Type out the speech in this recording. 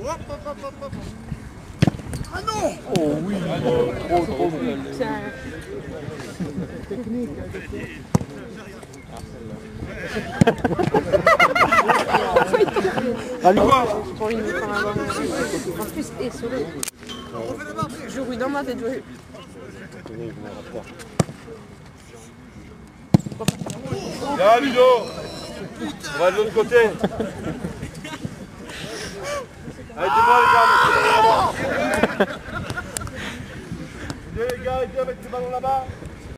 Ah non! Oh oui! Trop. Technique. Allez, quoi? Pour une en plus, et solo. Je roule dans ma tête, ouais. Là, Ludo! On va de l'autre côté! Allez, dis-moi les gars, mettez les gars, aidez avec les ballons là-bas!